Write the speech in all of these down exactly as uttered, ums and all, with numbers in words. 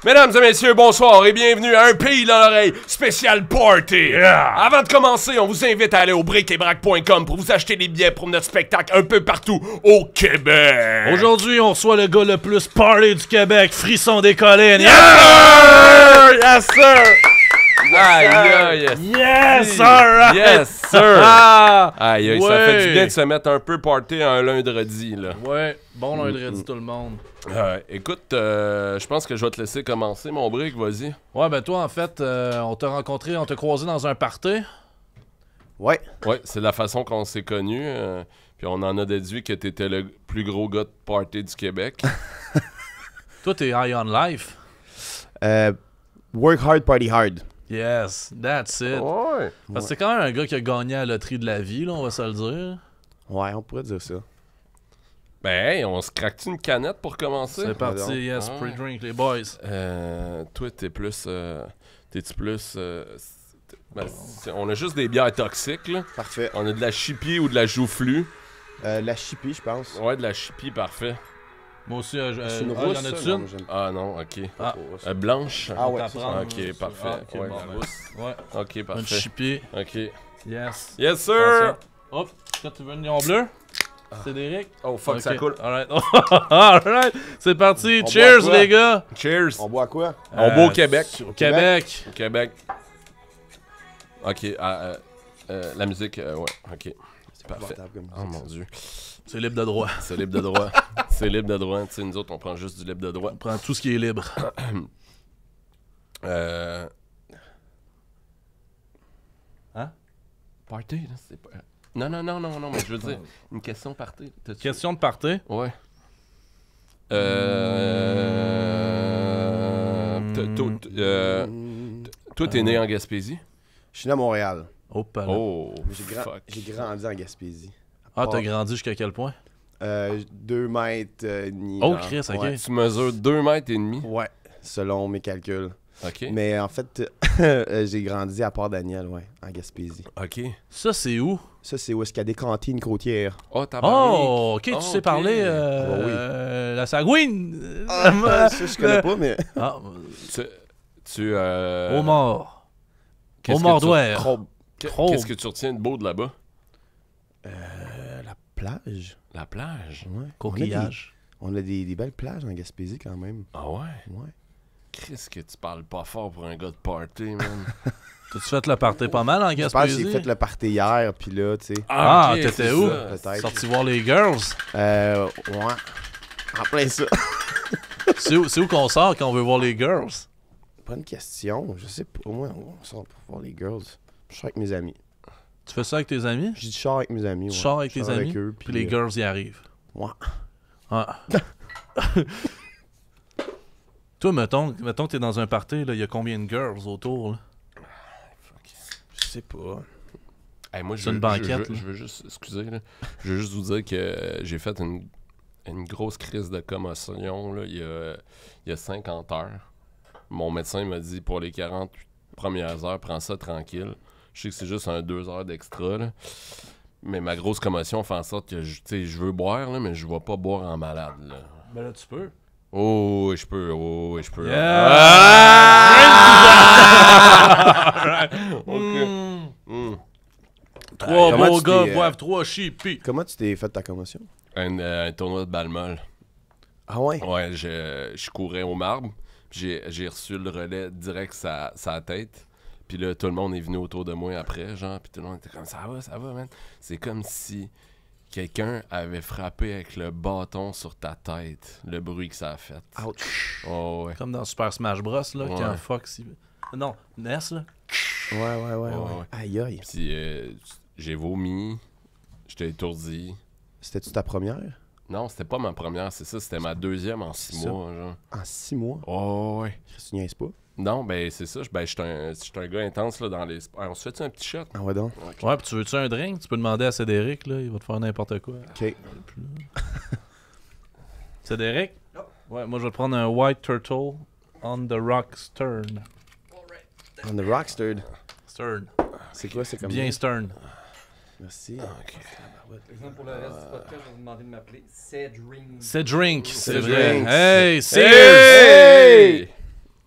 Mesdames et messieurs, bonsoir et bienvenue à un pays dans l'oreille spécial party. Yeah. Avant de commencer, on vous invite à aller au bric et brac point com pour vous acheter des billets pour notre spectacle un peu partout au Québec. Aujourd'hui, on reçoit le gars le plus party du Québec, Frisson des collines. Yes, sir! Yes, sir! Aïe, aïe, yes, sir! Yes, sir! Ah! Aïe, aïe, Ouais. ça fait du bien de se mettre un peu party un lundi, là. Ouais, bon lundi mm -hmm. tout le monde. Euh, écoute, euh, je pense que je vais te laisser commencer, mon brick, vas-y. Ouais, ben toi, en fait, euh, on t'a rencontré, on t'a croisé dans un party. Ouais. Ouais, c'est la façon qu'on s'est connus. Euh, puis on en a déduit que t'étais le plus gros gars de party du Québec. Toi, t'es high on life. Euh, work hard, party hard. Yes, that's it. Ouais. Parce que c'est quand même un gars qui a gagné à la loterie de la vie, là, on va se le dire. Ouais, on pourrait dire ça. Ben, hey, on se craque-tu une canette pour commencer? C'est parti, yes, ah. pre-drink, les boys. Euh, toi, t'es plus... Euh, T'es-tu plus... Euh, ben, on a juste des bières toxiques, là. Parfait. On a de la chipie ou de la joufflue. Euh, la chipie, je pense. Ouais, de la chipie, parfait. Moi aussi, euh, c'est une euh, rousse, y'en a-tu ça, une? non, Ah non, ok. Ah. Euh, blanche? Ah ouais, ok, parfait. Ah, okay, ouais, bon, la ben, rousse. Ouais. Ok, parfait. Une chipie. Ok. Yes. Yes, sir! Hop, toi, tu veux une lion bleu? Cédric? Oh, fuck, okay. ça coule. Alright, alright. C'est parti. On Cheers, boit les gars. Cheers. On boit quoi? On boit au Québec. Au Québec. Au Québec. Ok, euh, euh, euh, la musique, euh, ouais, ok. C'est parfait. Oh mon dieu. C'est libre de droit. C'est libre de droit. C'est libre de droit. Tu sais, nous autres, on prend juste du libre de droit. On prend tout ce qui est libre. euh... Hein? Party, là, c'est pas... Non, non, non, non, non, mais je veux dire, une question party. Question de party? Ouais. Euh... euh... Toi, t'es né en Gaspésie? Je suis né à Montréal. Oh, pas Oh, J'ai gra grandi en Gaspésie. Ah, t'as grandi jusqu'à quel point? Euh, deux mètres et demi. Oh, Chris, ok. Ouais. Tu mesures deux mètres et demi? Ouais, selon mes calculs. Ok. Mais en fait, j'ai grandi à Port-Daniel, ouais, en Gaspésie. Ok. Ça, c'est où? Ça, c'est où est-ce qu'il y a des cantines côtières. Oh, t'as Oh, ok, tu oh, sais okay. parler euh, oh, oui. euh, la sagouine. Ah, ça, je connais pas, mais... Ah, tu... tu euh... Au mort. Au que mordoir. tu... Qu'est-ce que tu retiens de beau de là-bas? Euh, la plage. La plage? Ouais. Coquillage. On a, des, on a des, des belles plages en Gaspésie, quand même. Ah ouais? Ouais. Qu'est-ce que tu parles pas fort pour un gars de party, man? T'as-tu fait le party pas mal en Je pense Gaspésie? que j'ai fait le party hier, puis là, tu sais... Ah, okay, t'étais où? Peut-être. Sorti voir les girls? Euh, ouais. En plein ça. C'est où, où qu'on sort quand on veut voir les girls? Bonne question. Je sais pas. Au moins, on sort pour voir les girls. Je sors avec mes amis. Tu fais ça avec tes amis? Je dis je sors avec mes amis. Tu ouais. sors avec Je tes sors amis? avec eux, puis les euh, girls y arrivent. Ouais. Ah. Toi, mettons, mettons que t'es dans un party, il y a combien de girls autour? Là? Je sais pas. Hey, moi, je C'est veux, une banquette, je, veux, là. je veux juste, excusez, là, je veux juste vous dire que euh, j'ai fait une, une grosse crise de commotion là, il, y a, il y a cinquante heures. Mon médecin m'a dit pour les quarante premières heures, prends ça tranquille. Je sais que c'est juste un deux heures d'extra, là. Mais ma grosse commotion fait en sorte que je, je veux boire, là, mais je vais pas boire en malade. Là. Ben là, tu peux. Oh, oui, je peux. Oh, oui, je peux. Yeah! Ah! Okay. Mm. Mm. Trois Comment beaux tu gars t'es, euh, boivent trois chippies. Comment tu t'es fait ta commotion? Un, euh, un tournoi de balle molle. Ah ouais? Ouais, je, je courais au marbre. J'ai, j'ai reçu le relais direct sa, sa tête. Puis là, tout le monde est venu autour de moi après, genre. Puis tout le monde était comme, ça va, ça va, man. C'est comme si quelqu'un avait frappé avec le bâton sur ta tête. Le bruit que ça a fait. Ouch. Oh, ouais. Comme dans Super Smash Bros, là, Ouais. quand Fox... Il... Non, Ness, là. Ouais, ouais, ouais, Ouais, ouais. ouais. Aïe, aïe. Puis euh, j'ai vomi. J'étais étourdi. C'était-tu ta première? Non, c'était pas ma première, c'est ça. C'était ma deuxième en six Ça. mois, genre. En six mois? Oh, ouais. Tu niaises pas? Non, ben c'est ça. Ben, j'étais un, j'étais un gars intense là, dans les sports. On se fait-tu un petit shot? Ah ouais donc. Ouais, puis tu veux-tu un drink? Tu peux demander à Cédric, là, il va te faire n'importe quoi. OK. Cédric? Ouais, moi je vais te prendre un White Turtle on the Rock Stern. On the Rockstard. Stern. C'est quoi, c'est comme... Bien stern. Merci. Par exemple, pour le reste du podcast, je vais vous demander de m'appeler Cedrink. C'est drink, c'est C'est vrai. drinks. Hey, Sears! Hey!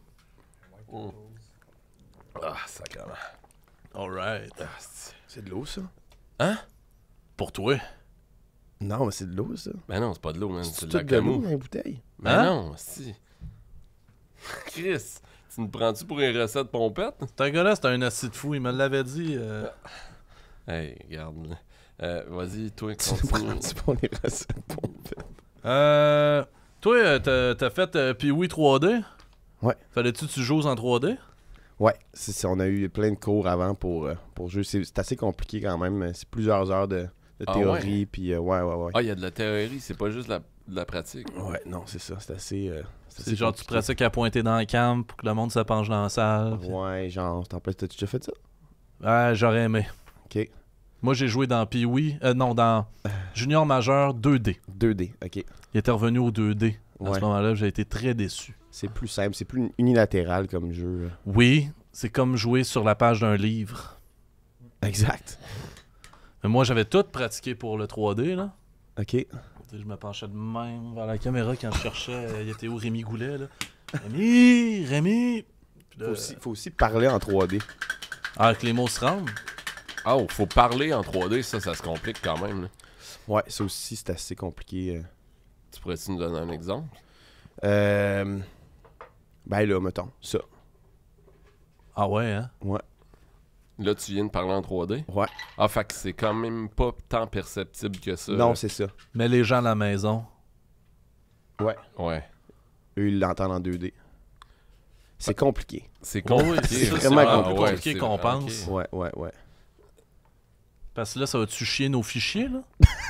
Ah, sacrément. Alright. Ah, c'est- C'est de l'eau, ça? Hein? Pour toi. Non, mais c'est de l'eau, ça. Ben non, c'est pas de l'eau, man. C'est C'est de tout la de l'eau camou. dans les bouteilles. Ben Hein? non, si. Chris, tu me prends-tu pour une recette pompette? C'est un gars-là, c'est un assis de fou. Il me l'avait dit. euh, Hey, regarde. là. Euh, Vas-y, toi, Tu nous continue. prends-tu pour les recettes pompette? Euh. Toi, euh, t'as t'as fait euh, Pee-Wee trois D? Ouais. Fallait-tu que tu joues en trois D? Ouais, c'est ça. On a eu plein de cours avant pour, euh, pour jouer. C'est c'est assez compliqué quand même. C'est plusieurs heures de, de Ah théorie. Puis, euh, ouais, ouais, ouais. Ah, il y a de la théorie, c'est pas juste de la, de la pratique. Ouais, non, c'est ça. C'est assez. euh, C'est assez genre, tu compliqué. pratiques à pointer dans le camp pour que le monde se penche dans la salle. puis- Ouais, genre, t'en plaît, t'as-tu déjà fait ça? Ouais, j'aurais aimé. Ok. Moi, j'ai joué dans Pee-Wee. Euh, non, dans Junior Majeur deux D. deux D, ok. Il était revenu au deux D. À Ouais. ce moment-là, j'ai été très déçu. C'est plus simple, c'est plus unilatéral comme jeu. Oui, c'est comme jouer sur la page d'un livre. Exact. Mais moi, j'avais tout pratiqué pour le trois D, là. Ok. Tu sais, je me penchais de même vers la caméra quand je cherchais. euh, Il était où Rémi Goulet, là? Rémi! Rémi! Puis là, Faut aussi, faut aussi parler en trois D. Ah, que les mots se rendent. Ah, oh, faut parler en trois D, ça, ça se complique quand même. Là. Ouais, ça aussi, c'est assez compliqué. euh. Tu pourrais-tu nous donner un exemple? Euh... Ben là, mettons, ça. Ah ouais, hein? Ouais. Là, tu viens de parler en trois D? Ouais. Ah, fait que c'est quand même pas tant perceptible que ça. Non, c'est ça. Mais les gens à la maison. Ouais. Ouais. Eux, ils l'entendent en deux D. C'est compliqué. C'est Oui, compliqué. c'est ça, vraiment c'est plus ouais, compliqué c'est- qu'on ok. pense. Ouais, ouais, ouais. Parce que là, ça va-tu chier nos fichiers, là?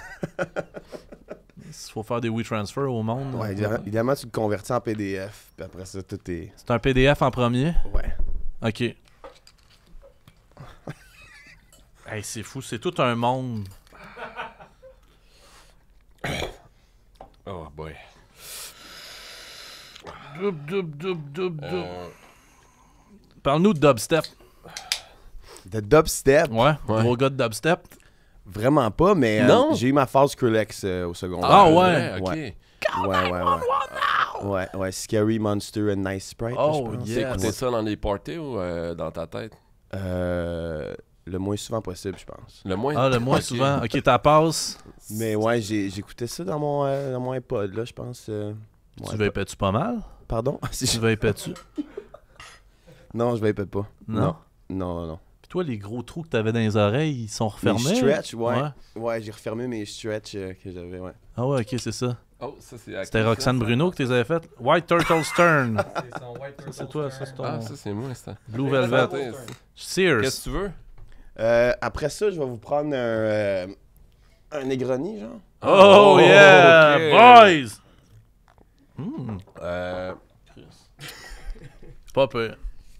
S'il faut faire des WeTransfer au monde. Ouais, là. évidemment, évidemment, tu le convertis en P D F, puis après ça, tout est... C'est un P D F en premier? Ouais. Ok. Hey, c'est fou, c'est tout un monde. Oh boy. Dub, dub, dub, dub, dub. Euh, Parle-nous de dubstep. De dubstep, Ouais, Ouais. gros gars de dubstep. vraiment pas, mais euh, Non. j'ai eu ma phase Skrillex euh, au secondaire. Ah, ouais. vrai, ok. Ouais. Ouais, ouais, ouais. Ouais, ouais, Scary Monster and Nice Sprite, Oh, je pense. yeah. T'as écouté ça dans les parties ou euh, dans ta tête? Euh, le moins souvent possible, je pense. Le moins. Ah, le moins Ok. souvent. Ok, ta passe. Mais ouais, j'ai- j'écoutais ça dans mon, euh, dans mon iPod, là, je pense. euh, mon Tu iPod. vapais-tu pas mal? Pardon? Si Tu je- vapais-tu? Non, je vapais pas. Non. Non, non, non. Puis toi, les gros trous que t'avais dans les oreilles, ils sont Mes refermés? stretch, ouais. Ouais, j'ai refermé mes stretch euh, que j'avais, ouais. Ah ouais, ok, c'est ça. Oh, ça c'est. à C'était qui, Roxane ça? Bruno que tu les avais faites. White Turtle Stern. C'est son White Turtle C'est toi, ça, Stern. c'est ton Ah, ça c'est moi, ça. Blue C'est Velvet. Turtle Stern. Sears. Qu'est-ce que tu veux? Euh, après ça, je vais vous prendre un, euh, un Negroni, genre. Oh, Oh, yeah, ok. boys! Hmm, Euh. pas peur.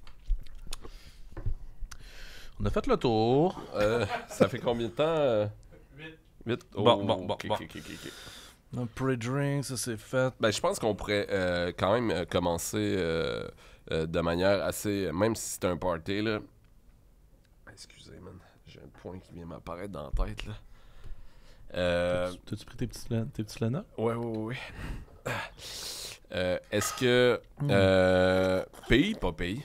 On a fait le tour. euh, ça fait combien de temps? Huit. Huit? Bon, bon, bon, ok, bon. ok, ok, ok. Un pre-drink, ça c'est fait. Ben, je pense qu'on pourrait euh, quand même euh, commencer euh, euh, de manière assez. Même si c'est un party, là. Excusez, man. J'ai un point qui vient m'apparaître dans la tête, là. Euh. T'as-tu pris tes petits, tes petits Lena? Ouais, ouais, ouais. Euh, Est-ce que. Hmm. Euh, pays, pas pays.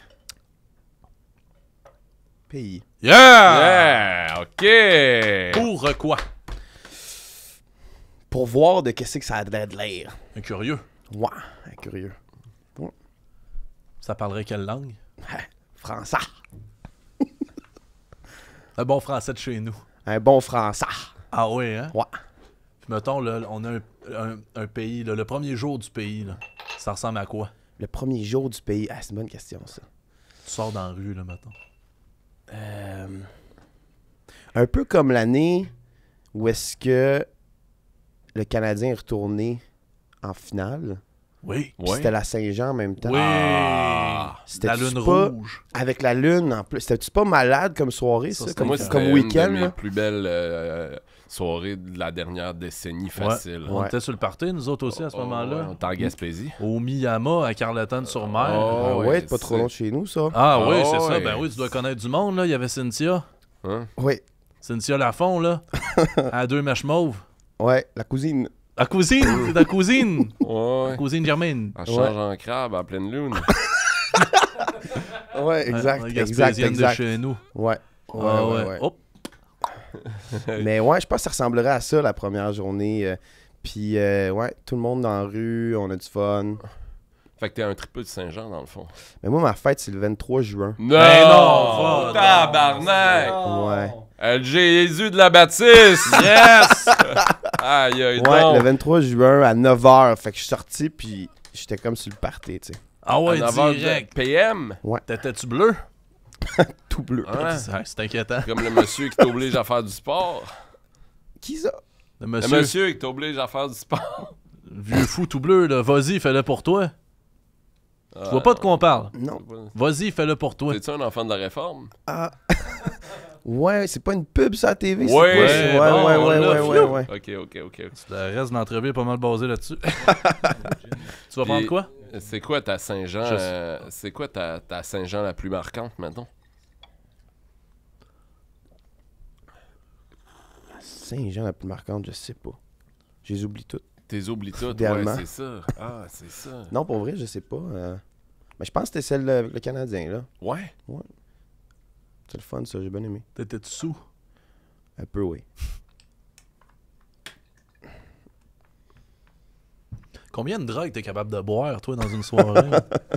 Pays. Yeah! Yeah! OK! Pour quoi? Pour voir de qu'est-ce que ça a de l'air. Un curieux. Ouais, curieux. Ça parlerait quelle langue? Français. Un bon français de chez nous. Un bon français. Ah ouais, hein? Ouais. Puis mettons, là, on a un, un- un pays, là, le premier jour du pays, là, ça ressemble à quoi? Le premier jour du pays. Ah, c'est une bonne question, ça. Tu sors dans la rue, là, mettons. Euh, un peu comme l'année où est-ce que le Canadien est retourné en finale. Oui. Puis c'était la Saint-Jean en même temps. Oui! Ah! C'était La lune pas rouge. avec la lune en plus. C'était-tu pas malade comme soirée, Ça, ça? c'était Comme, Moi, Comme- c'était comme une week-end, de mes là? plus belles euh, soirées de la dernière décennie facile. On Ouais. était sur le party, nous autres aussi, à ce Oh, moment-là. ouais, on était en Gaspésie. Au Miyama, à Carleton-sur-Mer. Oh, Ah ouais, ouais, c'est pas trop c'est- long de chez nous, ça. Ah oui, Oh, c'est ça. ouais. Ben oui, tu dois connaître du monde, là. Il y avait Cynthia. Hein? Oui, Cynthia Lafont, là. À deux mèches mauves. ouais, la cousine. La cousine! C'est ta cousine! Ouais. Cousine Germaine. En change en crabe, en pleine lune. Ouais, exact, Ouais, exact, gaspésienne exact. de chez nous. Ouais. Ouais, Ah ouais, ouais. ouais. Hop. Mais ouais, je pense que ça ressemblerait à ça la première journée. euh, Puis euh, ouais, tout le monde dans la rue, on a du fun. Fait que t'es un tripeux de Saint-Jean, dans le fond. Mais moi, ma fête, c'est le vingt-trois juin. Non! Ben non, va, Tabarnak! Ouais. Le Jésus de la baptiste! Yes! Aïe, aïe, Ouais, donc. le vingt-trois juin à neuf heures. Fait que je suis sorti, puis j'étais comme sur le party, tu sais. Ah ouais, À neuf heures direct. P M? T'étais-tu bleu? Tout bleu. Ouais. C'est c'est inquiétant. Comme le monsieur qui t'oblige à faire du sport. Qui ça? Le Le monsieur, monsieur qui t'oblige à faire du sport. vieux fou tout bleu, là. Vas-y, fais-le pour toi. Je vois pas de quoi on parle. Non. Vas-y, fais-le pour toi. T'es-tu un enfant de la réforme? Ah. Ouais, c'est pas une pub sur la T V, c'est Ouais, quoi ça? bon, Ouais, on ouais, ouais, l'a, ouais, ouais, fiou. ouais. Ok, ok, ok. Le reste de l'entrevue est pas mal basé là-dessus. Tu vas prendre Puis, quoi? C'est quoi ta Saint-Jean? Je sais. euh, c'est quoi ta, ta Saint-Jean la plus marquante, maintenant? Saint-Jean la plus marquante, je sais pas. Je les oublie toutes. T'es oublies toutes, ouais, Idéalement. c'est ça. Ah, c'est ça. Non, pour vrai, je sais pas. euh, Mais je pense que c'était celle avec le Canadien, là. Ouais. C'est le fun, ça, j'ai bien aimé. T'étais-tu sous? Un peu, oui. Combien de drogues t'es capable de boire, toi, dans une soirée?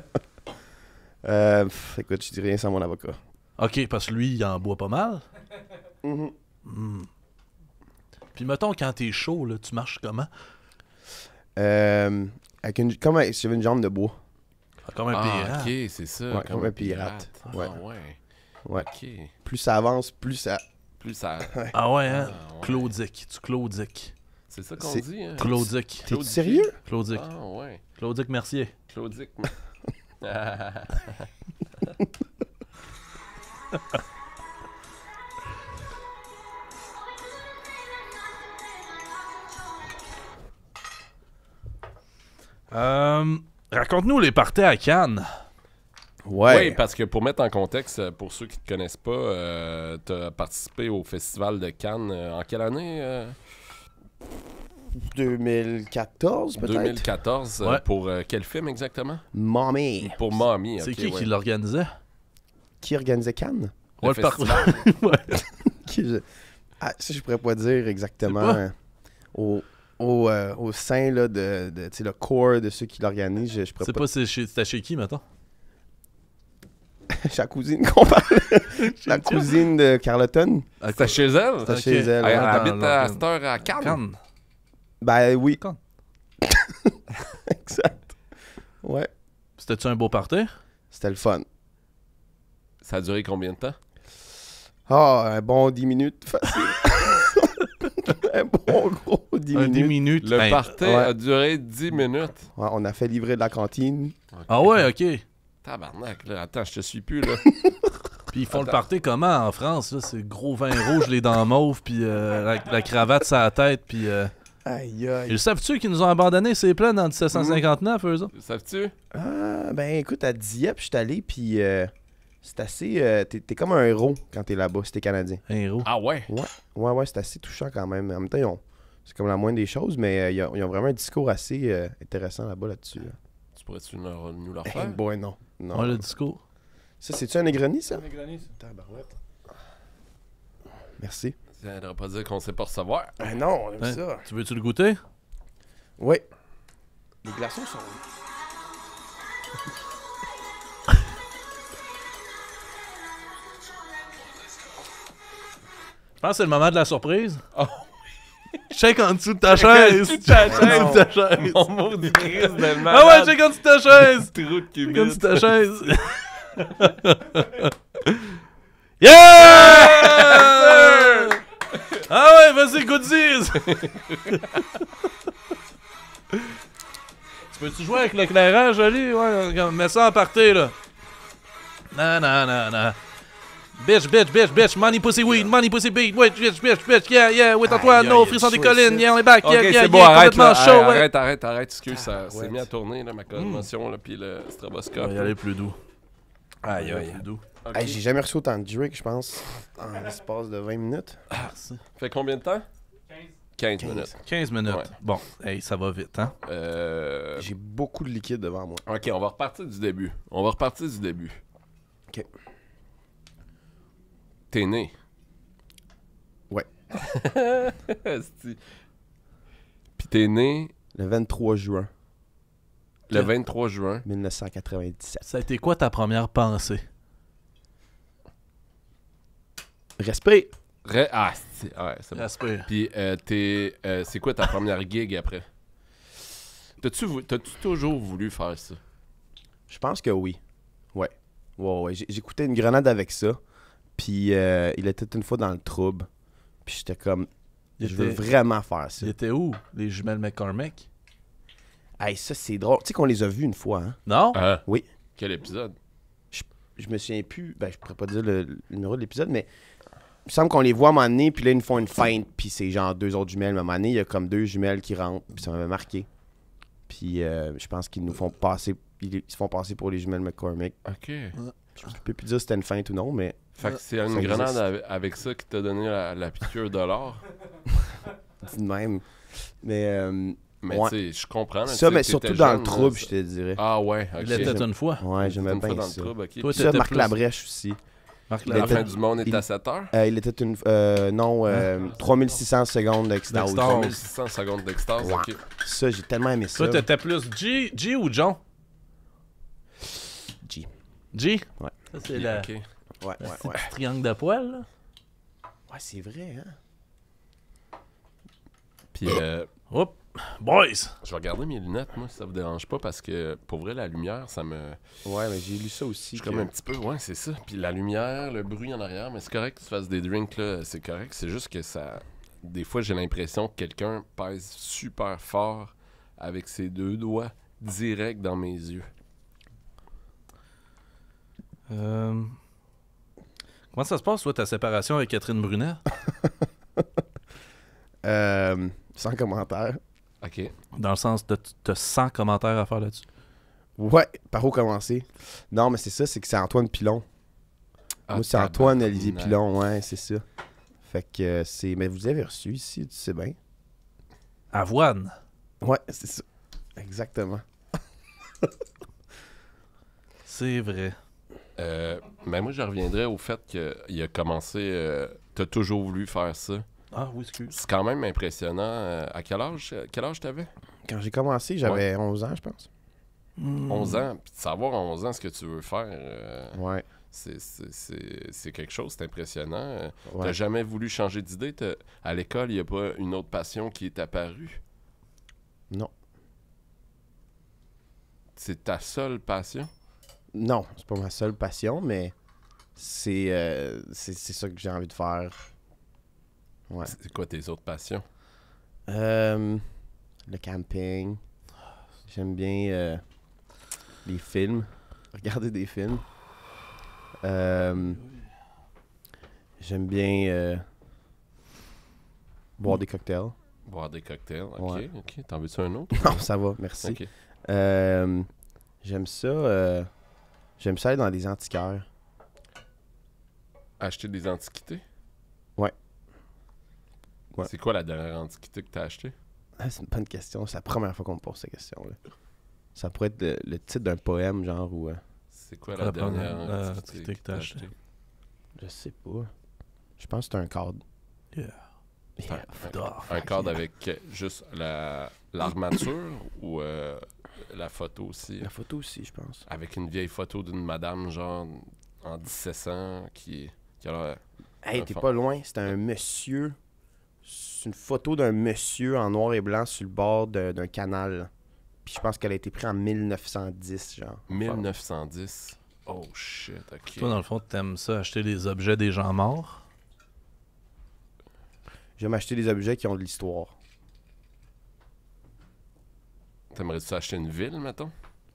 Euh, pff, écoute, je dis rien sans mon avocat. Ok, parce que lui, il en boit pas mal. Mhm. Hmm. Puis mettons, quand t'es chaud, là, tu marches comment? Euh, avec une, comme si j'avais une jambe de bois. Comme un Ah, pirate. ok, c'est ça. Ouais, comme un pirate. Ah, Ouais. ouais. Ouais. Ok. Plus ça avance, plus ça... Plus ça. Ah ouais, hein? Ah, ouais. Claudic. Tu Claudic. C'est ça qu'on C'est- dit, hein? Claudic. T'es Claude sérieux? Claudic. Ah, ouais. Claudic Mercier. Claudic. Euh, Raconte-nous les parties à Cannes. Ouais. Oui, parce que pour mettre en contexte, pour ceux qui ne te connaissent pas, euh, tu as participé au Festival de Cannes euh, en quelle année euh? deux mille quatorze, peut-être? deux mille quatorze. euh, Ouais. pour euh, quel film exactement? Mommy. Pour Mommy. C'est ok, qui ouais. qui l'organisait? Qui organisait Cannes? Le Ouais, le par- festival. Ouais. Qui je... Ah, ça, je pourrais pas dire exactement. C'est pas? hein. Au, au, euh, au sein là, de, de tu sais, le core de ceux qui l'organisent, je, je pourrais C'est pas... pas c'est chez- c'était chez qui, mettons? Chez la cousine qu'on parle. La cousine de Carleton. C'était chez elle? C'était Ok. chez elle. Elle, ouais. elle Ah, habite non, à non. cette heure à Cannes? Cannes. Ben oui. Cannes. Exact. Ouais. C'était-tu un beau party? C'était le fun. Ça a duré combien de temps? Ah, un bon dix minutes, facile. Un bon gros dix Un minutes. dix minutes. Le Ben, party ouais. a duré dix minutes. Ouais, on a fait livrer de la cantine. Ah ouais, ok. Tabarnak, là. Attends, je te suis plus, là. Puis ils font le Attends. party comment en France? Là? C'est gros vin rouge, les dents mauves, puis euh, la, la cravate sur la tête, puis... Euh... Aïe, Et aïe. le savent-tu qu'ils nous ont abandonnés ces plans en dix-sept cent cinquante-neuf, eux autres? Savais-tu? Ah, ben écoute, à Dieppe, je suis allé, puis euh, c'est assez... euh, t'es, t'es comme un héros quand t'es là-bas, si t'es Canadien. Un héros. Ah ouais? Ouais, ouais, c'est assez touchant quand même. En même temps, ils ont- c'est comme la moindre des choses, mais euh, ils, ont, ils ont vraiment un discours assez euh, intéressant là-bas, là-dessus. Là. Tu pourrais-tu nous, leur- nous leur Hey faire? boy, non. non. Ouais, le discours. Ça, c'est-tu un Negroni, ça? Negroni, ça. Tabarouette. Merci. Ça voudrait pas dire qu'on sait pas recevoir. Ah non, on aime Hein? ça. Tu veux-tu le goûter? Oui. Les glaçons sont... Je pense que c'est le moment de la surprise. Oh. Check en dessous de ta chaise. Check ta Check en dessous de ta chaise. Mon maudit Christ de Ah ouais, malade. check en dessous de ta chaise. Trou de Check en dessous cubite. de ta chaise. Yeah! Ah ouais, vas-y, goodies! Tu peux-tu jouer avec l'éclairage, Ali? Ouais, regarde, mets ça en party, là. Non, non, non, non. Bitch, bitch, bitch, bitch, money, pussy, weed, money, pussy, beat, wait, bitch, bitch, bitch, yeah, yeah, with Antoine, Aïe, no, aïe, frisson des chaud collines, ici. yeah, on est back, Ok, yeah, yeah, c'est yeah, bon, arrête complètement là. chaud, Hey, ouais. Arrête, arrête, arrête, excuse, ça s'est ouais. mis à tourner, là, ma commotion, là, puis le On stroboscope. va y aller plus doux. Aïe, On va y aller aïe. plus doux. Ok. Hey, j'ai jamais reçu autant de Drake, je pense, en l'espace de vingt minutes. Merci. Fait combien de temps? quinze minutes. quinze minutes. Ouais. Bon, hey, ça va vite, hein? Euh... J'ai beaucoup de liquide devant moi. Ok, on va repartir du début. On va repartir du début. OK. T'es né. Ouais. Esti. Puis t'es né Le vingt-trois juin le vingt-trois juin. mille neuf cent quatre-vingt-dix-sept. Ça a été quoi ta première pensée? Respect! Re- ah, c'est ouais, c'est bon. Respire. Puis euh, t'es, euh, c'est quoi ta première gig après? T'as-tu, vou- t'as-tu toujours voulu faire ça? Je pense que oui. Ouais. Ouais, ouais. J'ai- J'écoutais une grenade avec ça. Puis euh, il était une fois dans le trouble. Puis j'étais comme, Il je veux était- vraiment faire ça. Il était où, les jumelles McCormick? Hey, ça, c'est drôle. Tu sais qu'on les a vus une fois, hein? Non? Hein? Oui. Quel épisode? Je me souviens plus. Ben, je pourrais pas dire le, le numéro de l'épisode, mais il me semble qu'on les voit à un moment donné. Puis là, ils nous font une feinte. Puis c'est genre deux autres jumelles. Mais à un moment donné, il y a comme deux jumelles qui rentrent. Puis ça m'avait marqué. Puis euh, je pense qu'ils nous font passer. Ils ils se font passer pour les jumelles McCormick. Ok. Je peux plus dire si c'était une feinte ou non, mais. Fait que c'est une Ça grenade existe. avec, avec ça qui t'a donné la, la piqûre de l'or. Dit de même. Mais. euh, Mais Ouais. tu sais, je comprends. là, ça, tu sais, mais t'étais surtout dans le jeune, trouble, là, je te dirais. Ah ouais, ok. Il était une fois. Ouais, T'étais j'aimais une fois bien dans ça. le trouble, ok. Toi, Puis ça, t'étais Marc plus- Labrèche aussi. Marc Il La était- fin du monde est il- à sept heures. Euh, il était une. Euh, non, euh, trois mille six cents secondes d'extase. D'extase. trois mille six cents secondes d'extase, Ouais. ok. Ça, j'ai tellement aimé ça. Toi, t'étais plus G, G ou John? G. G? Ouais. Ça, c'est la- Ok. Ouais, le ouais, petit ouais. triangle de poil, là. Ouais, c'est vrai, hein. Puis euh, Hop! Boys! je vais regarder mes lunettes, moi, si ça vous dérange pas, parce que pour vrai, la lumière, ça me. Ouais, mais j'ai lu ça aussi. Je suis comme un petit peu, ouais, c'est ça. Puis la lumière, le bruit en arrière, mais c'est correct que tu fasses des drinks, là, c'est correct. C'est juste que ça. Des fois, j'ai l'impression que quelqu'un pèse super fort avec ses deux doigts direct dans mes yeux. Euh... Comment ça se passe, toi, ta séparation avec Catherine Brunet? Euh, sans commentaire. Ok. Dans le sens de tu as cent commentaires à faire là-dessus. Ouais, par où commencer? Non, mais c'est ça, c'est que c'est Antoine Pilon. Ah, Moi, c'est Antoine tabarnak. Olivier Pilon, ouais, c'est ça. Fait que euh, c'est. Mais vous avez reçu ici, tu sais bien. Avoine. Ouais, c'est ça. Exactement. C'est vrai. Euh, ben moi, je reviendrais au fait qu'il a commencé. Euh, T'as toujours voulu faire ça. Ah oui, excuse. C'est quand même impressionnant. Euh, à quel âge quel âge t'avais? Quand j'ai commencé, j'avais onze ans, je pense. Hmm. onze ans. Puis de savoir à onze ans ce que tu veux faire, euh, Ouais. c'est- c'est c'est- c'est quelque chose, c'est impressionnant. Euh, Ouais. T'as jamais voulu changer d'idée? T'as- À l'école, il n'y a pas une autre passion qui est apparue? Non. C'est ta seule passion? Non, c'est pas ma seule passion, mais c'est euh, c'est c'est ça que j'ai envie de faire. Ouais. C'est quoi tes autres passions? Euh, le camping. J'aime bien euh, les films. Regarder des films. Euh, J'aime bien euh, boire des cocktails. Boire des cocktails, ok, Ouais. ok. T'en veux-tu un autre? Non, ça va, merci. Ok. Euh, J'aime ça. euh, J'aime ça aller dans des antiquaires. Acheter des antiquités? Ouais. Ouais. C'est quoi la dernière antiquité que t'as acheté? Ah, c'est une bonne question. C'est la première fois qu'on me pose cette question-là. Ça pourrait être le, le titre d'un poème, genre, ou... euh, C'est quoi Quoi la la première, dernière euh, antiquité antiquité que que t'as t'as acheté? acheté? je sais pas. Je pense que c'est un cadre. Yeah. Yeah. Ah, Un cadre avec euh, juste la l'armature ou euh, la photo aussi? La photo aussi, je pense. Avec une vieille photo d'une madame, genre, en dix-sept cents, qui, qui a l'air... Hey, Un t'es fond. pas loin. C'est un monsieur. C'est une photo d'un monsieur en noir et blanc sur le bord de- d'un canal. Puis je pense qu'elle a été prise en mille neuf cent dix, genre. mille neuf cent dix. Oh shit, ok. Toi, dans le fond, t'aimes ça, acheter les objets des gens morts? J'aime acheter des objets qui ont de l'histoire. T'aimerais-tu acheter une ville, mettons?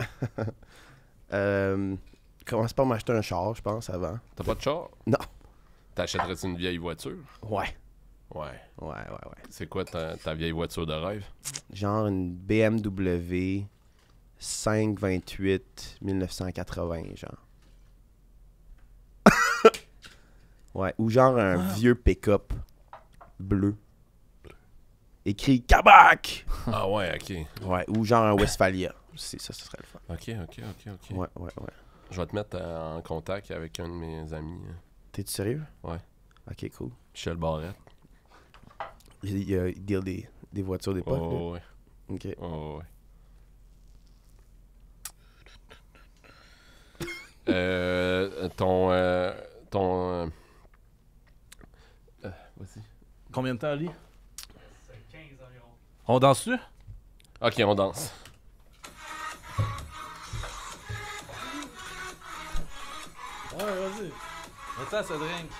Euh, commence par m'acheter un char, je pense, avant. T'as pas de char? Non. T'achèterais-tu une vieille voiture? Ouais. Ouais. Ouais, ouais, ouais. C'est quoi ta, ta vieille voiture de rêve? Genre une B M W cinq vingt-huit mille neuf cent quatre-vingts, genre. Ouais, ou genre un vieux pick-up bleu. Écrit Kabak! Ah ouais, ok. Ouais, ou genre un Westphalia. C'est ça, ce serait le fun. Ok, ok, ok, ok. Ouais, ouais, ouais. Je vais te mettre euh, en contact avec un de mes amis, euh, T'es-tu sérieux? Ouais. Ok, cool. Michel Barrette. Il, il, il, il deal des, des voitures d'époque. Oh, ouais. là. Ok. Oh, ouais. euh, ton. Euh, ton. Euh, euh, vas-y. Combien de temps, Ali? quinze environ. On danse-tu? Ok, on danse. Ouais, vas-y. Attends, ça drink.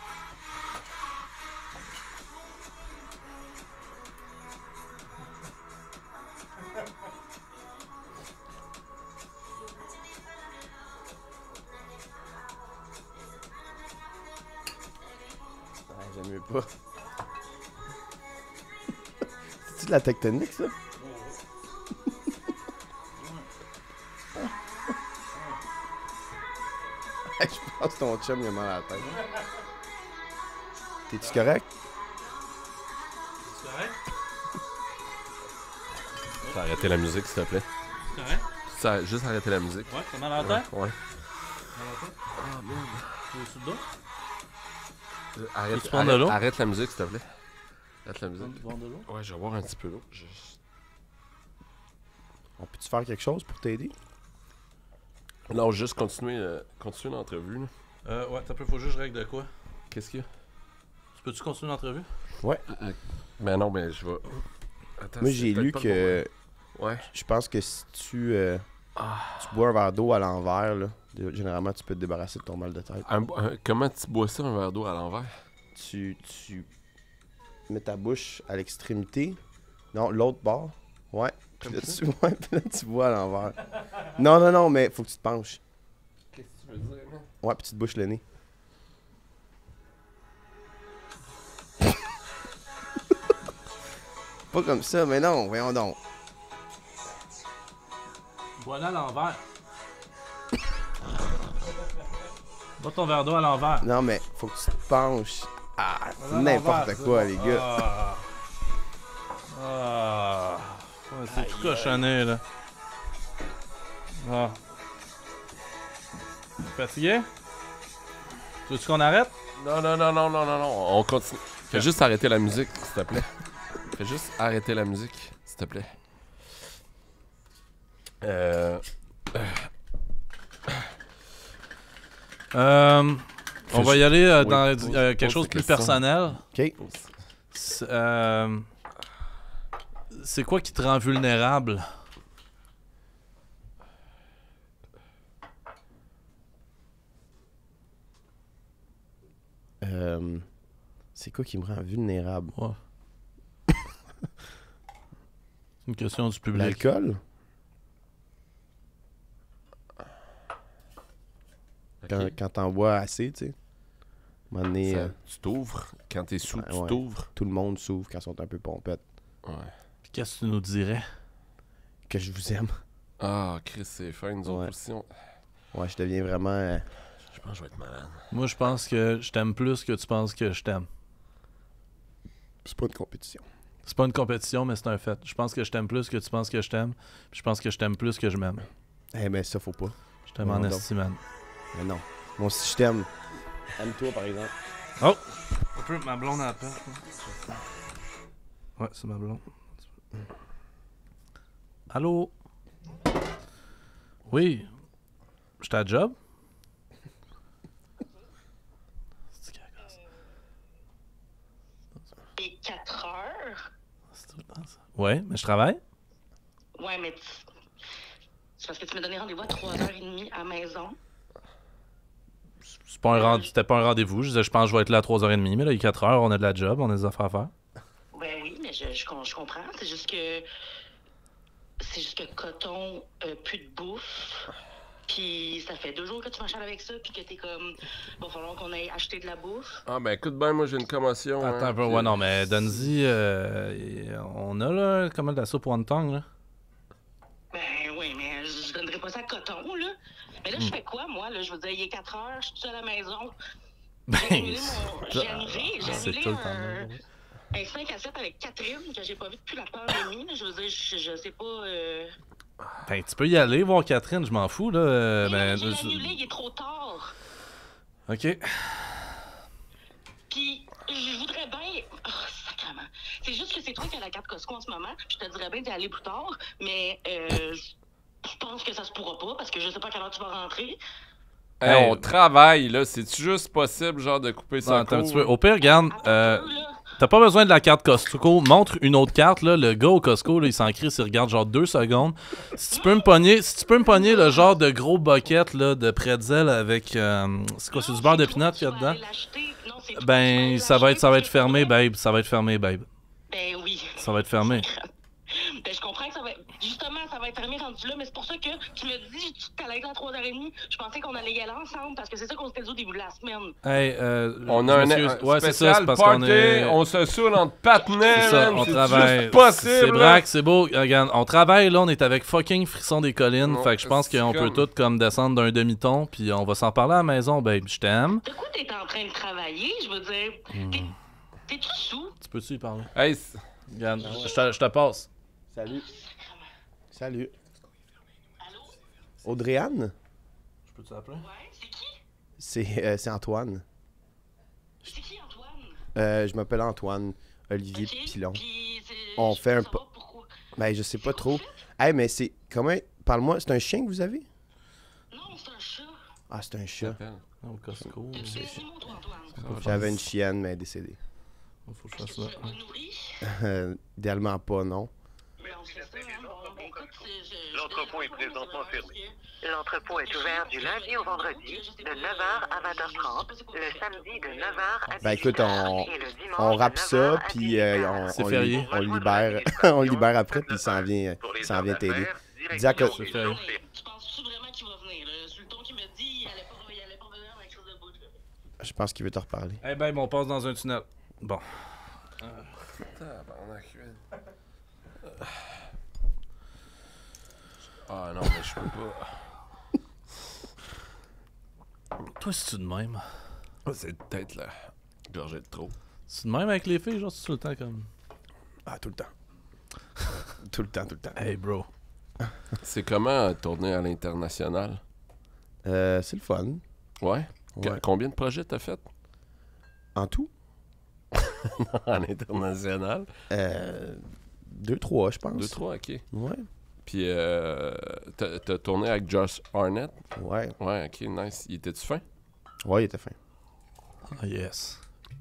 Ouais, j'aime mieux pas. C'est-tu de la tectonique, ça? Je pense que ton chum il a mal à la tête. T'es-tu correct? C'est correct? Faut arrêter la musique, s'il te plaît. C'est correct? Ça, juste arrêter la musique. Ouais, t'as mal à la tête? Ouais. Mal à la tête? Ah, merde. T'es au-dessus de dos? Euh, Arrête, tu prends de arrête, l'eau? arrête la musique, s'il te plaît. Arrête la musique. Tu prends de l'eau? Ouais, je vais boire un petit peu d'eau. Juste- On peut-tu faire quelque chose pour t'aider? Non, juste continuer, euh, continuer l'entrevue. là. Euh, ouais, t'as peu, faut juste que je règle de quoi? Qu'est-ce qu'il y a? Tu peux-tu continuer l'entrevue? Ouais. Euh, ben non, ben je vais. Attends, Moi, c'est j'ai peut-être lu pas le que bon moment. Ouais. je pense que si tu, euh, Ah. tu bois un verre d'eau à l'envers, là, généralement, tu peux te débarrasser de ton mal de tête. Un- un- comment tu bois ça, un verre d'eau à l'envers? Tu, tu mets ta bouche à l'extrémité. Non, l'autre bord. Ouais. Puis là, tu, ouais, puis là, tu bois à l'envers. Non, non, non, mais faut que tu te penches. Qu'est-ce que tu veux dire, man? Ouais, puis tu te bouches le nez. Pas comme ça, mais non, voyons donc. Voilà à l'envers. Bois ton verre d'eau à l'envers. Non, mais faut que tu te penches. Ah, c'est Voilà à n'importe l'envers, quoi, ça. les gars. Ah. Ah. Ouais, c'est tout cochonné, là. Ah. Fatigué? Tu veux-tu qu'on arrête? Non, non, non, non, non, non, non. On continue. Fais juste arrêter la musique, s'il te plaît. Fais juste arrêter la musique, s'il te plaît. Euh. Euh, on va y aller euh, Oui, dans pose- euh, quelque pose chose de tes plus questions. personnel. OK. C'est euh, c'est quoi qui te rend vulnérable? Euh, c'est quoi qui me rend vulnérable? Ouais. C'est une question du public. L'alcool? Ok. Quand, quand t'en bois assez, tu sais. À un moment donné, Ça- euh, tu t'ouvres. Quand t'es sous, Ouais, tu ouais. t'ouvres. tout le monde s'ouvre quand ils sont un peu pompettes. Ouais. Puis qu'est-ce que tu nous dirais? Que je vous aime. Ah, Chris, c'est fin, nous autres Ouais. aussi. on- Ouais, je deviens vraiment... euh, Je pense que je vais être malade. Moi, je pense que je t'aime plus que tu penses que je t'aime. C'est pas une compétition. C'est pas une compétition, mais c'est un fait. Je pense que je t'aime plus que tu penses que je t'aime. Puis je pense que je t'aime plus que je m'aime. Eh ben ça, faut pas. Je t'aime Non, en non. estime. Mais non. Moi, si je t'aime, aime-toi, par exemple. Oh! Un peu ma blonde à la pêche. Ouais, c'est ma blonde. Allô? Oui? J'étais à job? C'est qui la gosse? Et quatre heures. C'est tout le temps ça. Ouais, mais je travaille? Ouais, mais tu- c'est parce que tu m'as donné rendez-vous à trois heures trente à la maison. C'est pas un rend- C'était pas un rendez-vous. Je disais, je pense que je vais être là à trois heures trente, mais là, il est quatre heures, on a de la job, on a des affaires à faire. Ben oui, mais je, je, com- je comprends. C'est juste que. C'est juste que coton, euh, plus de bouffe. Puis ça fait deux jours que tu m'enchaînes avec ça, puis que t'es comme. Va falloir qu'on aille acheter de la bouffe. Ah, ben écoute bien, moi j'ai une commotion. Attends hein, un peu, puis- ouais, non, mais Donzi, euh, on a là, comment de la soupe wonton, là? Ben oui, mais je donnerais pas ça à coton, là. Mais là, je fais quoi, moi, là? Je veux dire, il est quatre heures, je suis toute seule à la maison. Ben, J'ai annulé mon. J'ai annulé, j'ai c'est annulé tout le temps. un. Un cinq à sept avec Catherine, que j'ai pas vu depuis la pandémie. là. Je veux dire, je, je sais pas. Euh... Ben, tu peux y aller voir Catherine, je m'en fous, là. Euh, Mais ben, j'ai je- annulé, il est trop tard. OK. Puis, je voudrais bien... Oh, sacrément. C'est juste que c'est toi qui as la carte Costco en ce moment. Je te dirais bien d'y aller plus tard, mais euh, je pense que ça se pourra pas parce que je sais pas à quelle heure tu vas rentrer. Hey, Hey. on travaille, là. C'est-tu juste possible, genre, de couper Non, ça attends un court? petit peu. Au pire, regarde, Attends euh, un peu, là. t'as pas besoin de la carte Costco. Montre une autre carte, là. Le gars au Costco, là, il s'en crie s'il regarde genre deux secondes. Si tu peux me pogner, si tu peux me pogner le genre de gros bucket, là, de pretzel avec... euh, c'est quoi, c'est du Non, beurre de toi pinot qui qu'il y a vas dedans? aller l'acheter. Non, c'est toi qui vas Ben, aller ça va être, ça va être l'acheter, fermé, parce que- babe. Ça va être fermé, babe. Ben oui. Ça va être fermé. Ben, je comprends que ça va être... Justement, ça va être fermé rendu là, mais c'est pour ça que tu me dis que tu allais être à trois heures trente. Je pensais qu'on allait y aller ensemble parce que c'est ça qu'on s'était dit au début de la semaine. Hey, euh, On je a un, m'excuse. un Ouais, c'est ça, spécial c'est parce party, qu'on est... on se saoule entre patinets, C'est ça, man, on c'est travaille. juste possible, C'est là. braque, c'est beau. Regarde, on travaille là, on est avec fucking Frisson des Collines. Non, fait que je pense c'est qu'on comme- peut tous comme descendre d'un demi-ton, puis on va s'en parler à la maison, babe. Je t'aime. De quoi t'es en train de travailler? Je veux dire, t'es- t'es-tu sous? Tu peux-tu y parler? Hey, c'est- Regarde, je te, je te passe. Salut. Salut. Allô? Audrey-Anne? Je peux t'appeler? Ouais, c'est qui? C'est euh, c'est Antoine. C'est qui, Antoine? Euh, je m'appelle Antoine Olivier Ok, Pilon. puis c'est- On je fait veux un savoir pourquoi. Ben, je sais pas trop. Hey, mais c'est... Comment... Parle-moi, c'est un chien que vous avez? Non, c'est un chat. Ah, c'est un chat. Au Costco. Tu sais, c'est moi, toi, Antoine. J'avais une chienne, mais elle est décédée. Faut que je Est-ce fasse que ça. tu l'as pas nourri? Euh, idéalement pas, non. Mais on fait ça, hein. Bon, ben, écoute, c'est- je- je- L'entrepôt est je- présentement c'est fermé. parce L'entrepôt est ouvert du lundi au vendredi de neuf heures à vingt heures trente, le samedi de neuf heures à Ben, écoute, dix-huit heures on- et le dimanche On de rappe neuf heures ça, à puis dix-huit euh, heures. on, C'est on, férié. li- on le libère. on le libère après, puis il s'en vient, il s'en vient t'aider. Dis à que- C'est férié. Tu penses-tu vraiment qu'il va venir? Là? Sur le ton qu'il me dit, il allait pas, il allait pas venir avec quelque chose de beau. là. Je pense qu'il veut te reparler. Eh ben, on passe dans un tunnel. Bon. Tabarnak, man. Ah non, mais je peux pas. Toi, c'est-tu de même? Ah, c'est peut-être la gorgée de trop. C'est de même avec les filles, genre, c'est tout le temps comme... Ah, tout le temps. tout le temps, tout le temps. Hey, bro. C'est comment euh, tourner à l'international? Euh, c'est le fun. Ouais? Qu- Ouais. Combien de projets t'as fait En tout? à l'international? Euh, deux, trois, je pense. Deux, trois, ok. Ouais. Puis, euh, t'as t'as tourné avec Josh Arnett? Ouais. Ouais, ok, nice. Il était-tu fin? Ouais, il était fin. Ah, yes.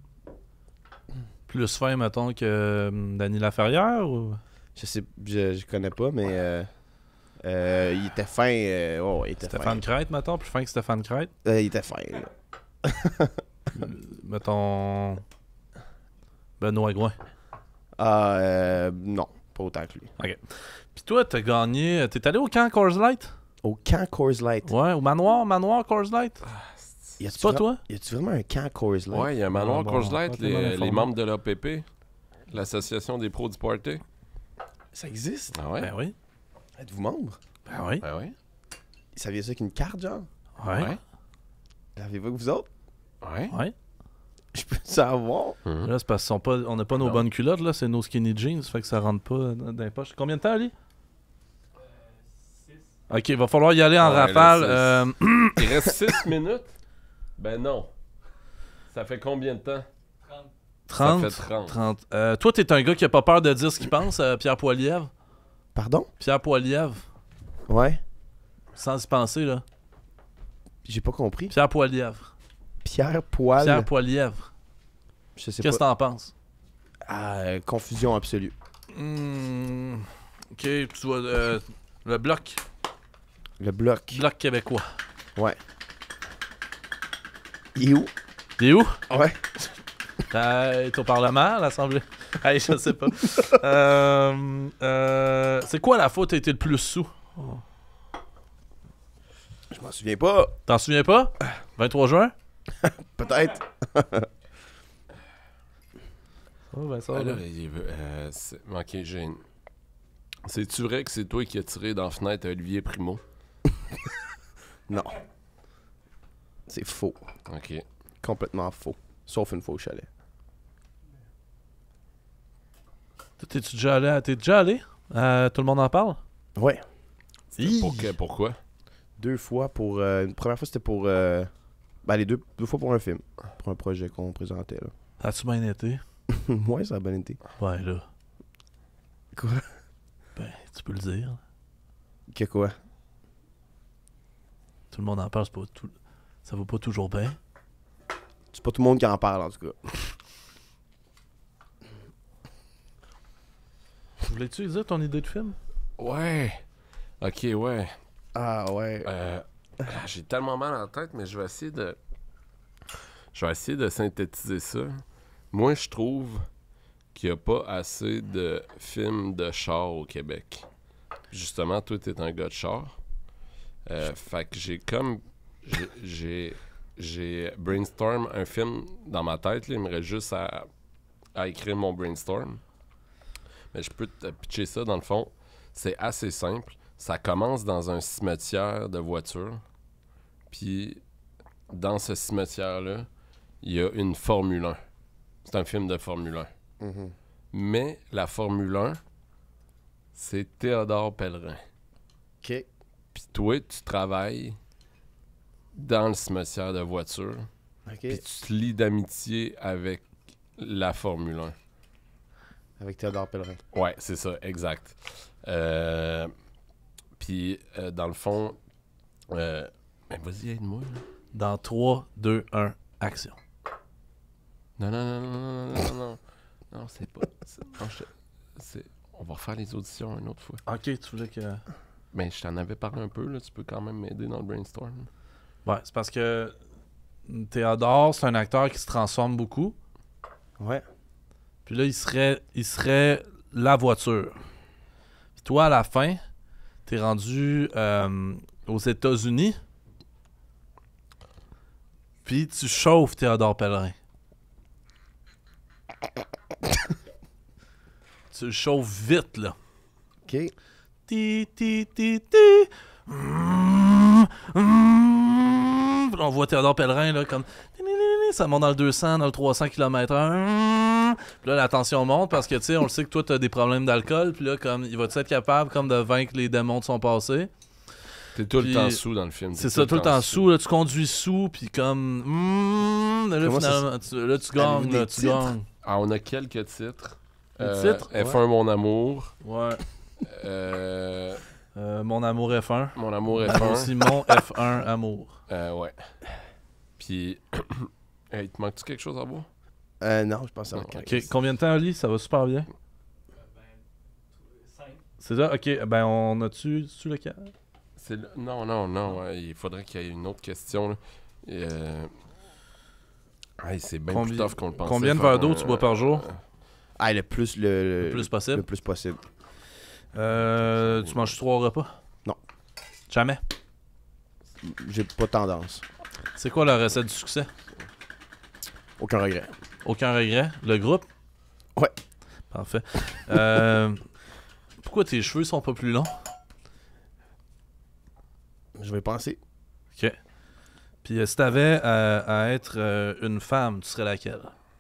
Plus fin, mettons, que euh, Danny Laferrière, ou... Je sais, je, je connais pas, mais euh, euh, il était fin. Euh, oh, il était Stéphane fin. Crête, mettons, plus fin que Stéphane Crête. Euh, il était fin. là. Euh, mettons... Benoît Gouin. Ah, euh, non, pas autant que lui. Puis toi, t'as gagné... T'es allé au camp Coors Light? Au camp Coors Light. Ouais, au manoir, manoir Coors Light? Y a-tu C'est pas vra- toi? Y a-tu vraiment un camp Coors Light? Ouais, il y a un manoir Ah, bon, Coors Light, pas tellement les, informé. les membres de l'A P P, l'Association des pros du party. Ça existe? Ah ouais? Ben oui. Êtes-vous membre? Ben oui. Ah ouais? Vous saviez ça qu'une carte, genre? Ouais. Ouais. L'avez-vous que vous autres? Ouais. Ouais. Je peux savoir. Mhm. Là, c'est parce qu'on pas, on n'a pas nos Non. bonnes culottes, là, c'est nos skinny jeans, fait que ça rentre pas dans dans les poches. Combien de temps, Ali? Ok, il va falloir y aller en Ouais, là, rafale. c'est- euh, Il reste six minutes? Ben non. Ça fait combien de temps? trente. Ça fait trente. trente. Euh, toi, t'es un gars qui a pas peur de dire ce qu'il pense, euh, Pierre Poilievre. Pardon? Pierre Poilievre, Ouais. sans y penser, là. J'ai pas compris. Pierre Poilievre. Pierre Poil. Pierre Poilievre. Je sais Qu'est-ce que pas. t'en penses? Ah, euh, confusion absolue. Hmm, ok, tu vois, euh, le bloc. Le bloc. Bloc québécois. Ouais. Il est où? Il est où? Ouais. Euh, t'es au Parlement, à l'Assemblée? Hey, je sais pas. euh, euh, c'est quoi la fois où t'as été le plus sous? Je m'en souviens pas. T'en souviens pas? vingt-trois juin? Peut-être. Oh, ben ça, Ah, là. là, il veut- euh, c'est- ok, j'ai une- C'est-tu vrai que c'est toi qui as tiré dans la fenêtre à Olivier Primo? Non. C'est faux. Ok. Complètement faux. Sauf une fois au chalet. Toi, T'es-tu déjà allé? à- T'es déjà allé? Euh, tout le monde en parle? Ouais. Hi! Pour que- pourquoi? Deux fois pour. Euh, une première fois, c'était pour. Euh, ben, les deux, deux fois pour un film. Pour un projet qu'on présentait, là. As-tu bien été? Ouais, ça a bien été. Ouais, là. Quoi? Ben, tu peux le dire. Que quoi? Tout le monde en parle, c'est pas tout... ça va pas toujours bien. C'est pas tout le monde qui en parle, en tout cas. Voulais-tu dire ton idée de film? Ouais. Ok, ouais. Ah, ouais. Euh, j'ai tellement mal en la tête, mais je vais essayer de. Je vais essayer de synthétiser ça. Moi, je trouve qu'il n'y a pas assez de films de char au Québec. Justement, toi, t'es un gars de char. Euh, fait que j'ai comme. j'ai- J'ai. J'ai brainstorm un film dans ma tête. Là. Il me reste juste à, à écrire mon brainstorm. Mais je peux te pitcher ça dans le fond. C'est assez simple. Ça commence dans un cimetière de voitures. Puis, dans ce cimetière-là, il y a une Formule un. C'est un film de Formule un. Mhm. Mais la Formule un, c'est Théodore Pellerin. Ok. Puis toi, tu travailles dans le cimetière de voitures. Ok. Puis tu te lis d'amitié avec la Formule un. Avec Théodore Pellerin. Ouais, c'est ça, exact. Euh, Puis, euh, dans le fond, euh, ben vas-y, aide-moi. là. Dans trois, deux, un, action. Non, non, non, non, non, non, non, non. Non, c'est pas. c'est- non, je- c'est- on va refaire les auditions une autre fois. Ok, tu voulais que... Mais je t'en avais parlé un peu, là. Tu peux quand même m'aider dans le brainstorm. Ouais, c'est parce que Théodore, c'est un acteur qui se transforme beaucoup. Ouais. Puis là, il serait, il serait la voiture. Puis toi, à la fin, t'es rendu euh, aux États-Unis. Puis tu chauffes Théodore Pellerin. Tu le chauffes vite, là. Ok. Ti, ti, ti, ti. Mm, mm. Puis là, on voit Théodore Pellerin, là, comme... Ça monte dans le deux cents, dans le trois cents kilomètres heure. Puis là, la tension monte parce que, tu sais, on le sait que toi, t'as des problèmes d'alcool. Puis là, comme, il va-tu être capable, comme, de vaincre les démons de son passé? T'es tout Puis- le temps sous dans le film. C'est ça, tout le temps sous. Là, tu conduis sous, puis comme... mm, là, Comment ça finalement, tu, là, tu Avez-vous gagnes, des là, tu titres? gagnes. Ah, on a quelques titres. Des Euh, titres? F un, Mon Amour. Ouais. Euh, Euh, mon amour F un. Mon Amour F Moi un. aussi, mon F un amour. Euh, ouais. Puis, hey, te manque-tu quelque chose à boire? Euh, non, je pense que ça va Non, être Ok, combien de temps, Ali? Ça va super bien. C'est ça? Ok, ben on a-tu tu le cas? C'est le- Non, non, non. ouais, il faudrait qu'il y ait une autre question. Là. Et, euh... hey, c'est bien plus Combien- tough qu'on le pensait. Combien de faire verres d'eau un- tu bois par jour? Ah, le plus le, Le plus possible. Le plus possible. Euh, tu manges trois repas? Non. Jamais? J'ai pas tendance. C'est quoi la recette du succès? Aucun regret. Aucun regret? Le groupe? Ouais. Parfait. Euh, pourquoi tes cheveux sont pas plus longs? Je vais penser. Ok. Puis euh, si t'avais à, à être euh, une femme, tu serais laquelle?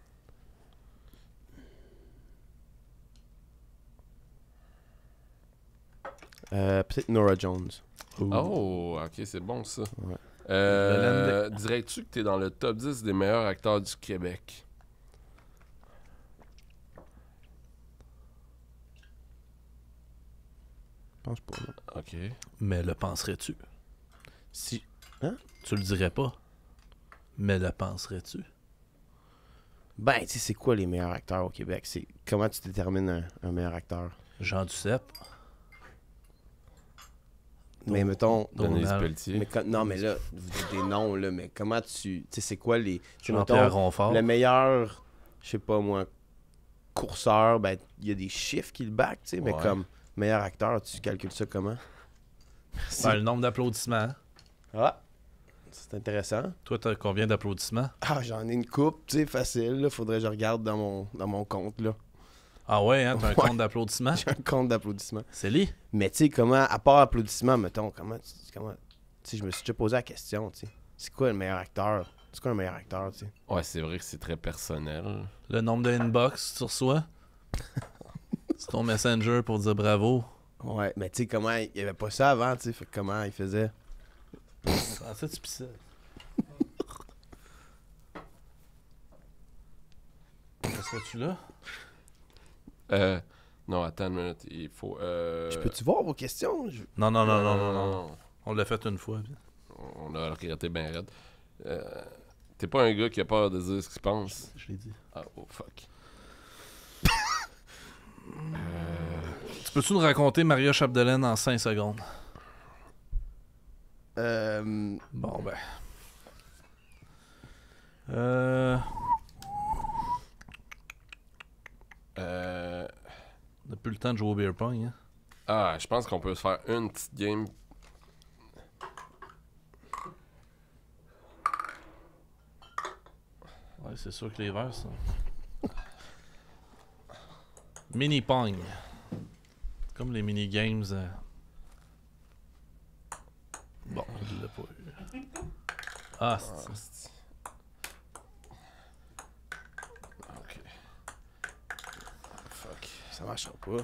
Euh, Peut-être Nora Jones. Oh, ok, c'est bon ça. Ouais. Euh, Dirais-tu que t'es dans le top dix des meilleurs acteurs du Québec? Je pense pas. non. Ok. Mais le penserais-tu? Si. Tu le dirais pas. Mais le penserais-tu? Ben, tu sais, c'est quoi les meilleurs acteurs au Québec? C'est comment tu détermines un, un meilleur acteur? Jean Duceppe? Mais mettons. Denise Donald. Pelletier. Mais co- non, mais là, vous dites des noms, là, mais comment tu. Tu sais, c'est quoi les. tu sais, Jean-Pierre mettons, Ronfort? le meilleur, je sais pas moi, courseur, ben, il y a des chiffres qui le back, tu sais, mais Ouais. comme meilleur acteur, tu calcules ça comment? Ben, le nombre d'applaudissements. Ah, c'est intéressant. Toi, t'as combien d'applaudissements? Ah, j'en ai une coupe, tu sais, facile, là. Faudrait que je regarde dans mon, dans mon compte, là. Ah ouais, hein? T'as un Ouais. compte d'applaudissements? J'ai un compte d'applaudissements. C'est lui? Mais tu sais, comment, à part applaudissements, mettons, comment, tu- comment, tu sais, je me suis déjà posé la question, tu sais. C'est quoi le meilleur acteur? C'est quoi un meilleur acteur, tu sais? Ouais, c'est vrai que c'est très personnel. Le nombre de inbox que tu reçois? C'est ton messenger pour dire bravo. Ouais, mais tu sais, comment. Il y avait pas ça avant, tu sais. Fait que comment il faisait. Ah, ça, tu pissais. Serais-tu là? Euh, non, attends une minute. Il faut. Euh... Je peux-tu voir vos questions? Je- Non, non, non, non, non, non. On l'a fait une fois. puis- On a regretté bien raide. Euh, T'es pas un gars qui a peur de dire ce qu'il pense. Je l'ai dit. Ah, oh fuck. Tu peux-tu nous raconter Maria Chapdelaine en cinq secondes? Euh. Bon, ben. Euh. Euh... On n'a plus le temps de jouer au beer pong, hein? Ah, je pense qu'on peut se faire une petite game. Ouais, c'est sûr que les verres, ça. Mini pong. Comme les mini games. euh. Bon, je l'ai pas eu. Ah, c'est Ah, ça. c'est- Ok. Fuck. Ça marchera pas.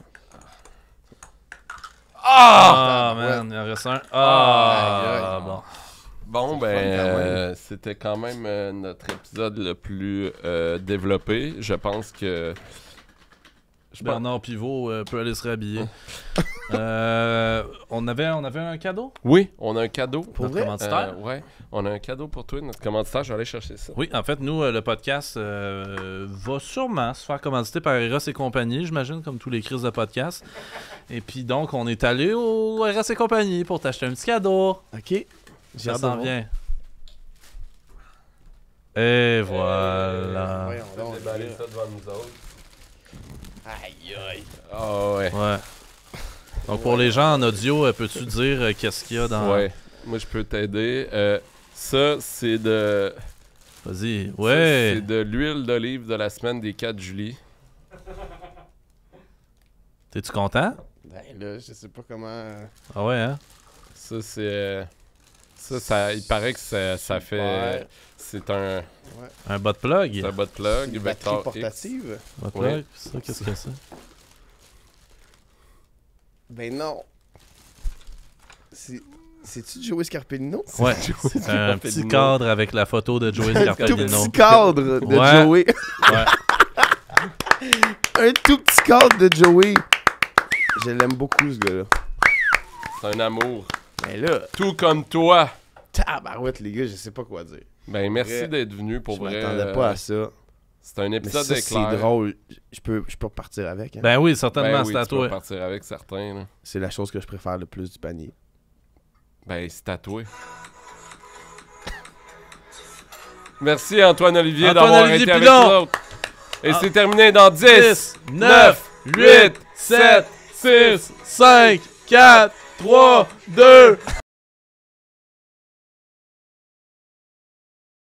Ah, ouais. man, il en reste un. Ah, Ah, aïe. bon. Bon, ben, fun quand même. euh, c'était quand même euh, notre épisode le plus euh, développé. Je pense que. Je pense... Bernard Pivot euh, peut aller se rhabiller. euh, on, avait, on avait un cadeau? Oui, on a un cadeau. Pour Notre vrai? commanditaire? Euh, ouais, on a un cadeau pour toi, notre commanditaire. Je vais aller chercher ça. Oui, en fait, nous, euh, le podcast euh, va sûrement se faire commanditer par Eros et compagnie, j'imagine, comme tous les crises de podcast. Et puis donc, on est allé au Eros et compagnie pour t'acheter un petit cadeau. Ok. J'ai Ça hâte de s'en voir. vient. Et voilà. Voyons donc, Déballer là. ça devant nous autres. Aïe, aïe. Ah ouais. Ouais. Donc, pour les gens en audio, euh, peux-tu dire euh, qu'est-ce qu'il y a dans... Ouais. Moi, je peux t'aider. Euh, ça, c'est de. Vas-y. ça, Ouais. C'est de l'huile d'olive de la semaine des quatre juillet. T'es-tu content? Ben là, je sais pas comment. Ah ouais, hein? Ça, c'est. euh, Ça, ça, il paraît que ça, ça fait. Ouais. C'est un, Un bot plug? c'est un bot plug. Une Vector batterie X. portative? Bot Ouais. plug? Ça, qu'est-ce que c'est? Ben non. C'est. C'est-tu Joey Scarpellino? Ouais. Joey C'est un petit Scarpellino. cadre avec la photo de Joey Un tout Scarpellino. petit cadre de Ouais. Joey. Ouais. Un tout petit cadre de Joey. Je l'aime beaucoup, ce gars-là. C'est un amour. Mais là, Tout comme toi. tabarouette, les gars, je sais pas quoi dire. Ben, merci Vrai. d'être venu pour je vrai. m'attendais euh, pas à ça. C'est un Mais épisode ça, d'éclair. c'est drôle. Je peux, je peux repartir avec. Hein. Ben oui, certainement, Ben oui, c'est à tu peux toi. partir avec certains. Là. C'est la chose que je préfère le plus du panier. Ben, c'est tatoué. Merci Antoine-Olivier Antoine d'avoir Olivier été avec Pilon. nous autres. Et Ah. c'est terminé dans dix, neuf, huit, sept, six, cinq, quatre, trois, deux,